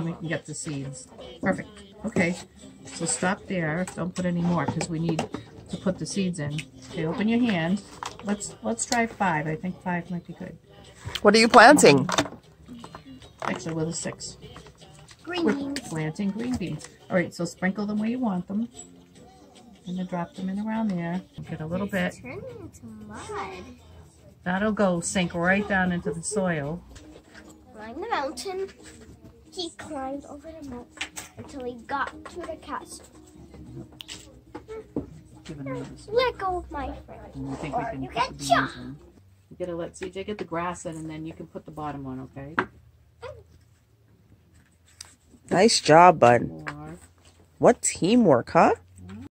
we can get the seeds. Perfect. Okay, so stop there. Don't put any more because we need to put the seeds in. Okay, open your hand. Let's try 5. I think 5 might be good. What are you planting? Actually, with a 6. Green We're beans. planting green beans. All right, so sprinkle them where you want them. And then drop them in around there. Get a little bit. Turn into mud. That'll go sink right down into the soil. Climb the mountain. He climbed over the mountain until he got to the castle. Give it another spin. Let go of my friend. And I think we can You put get the beans shot. in. You gotta let CJ get the grass in, and then you can put the bottom one, okay? Nice job, bud. 4. What teamwork, huh?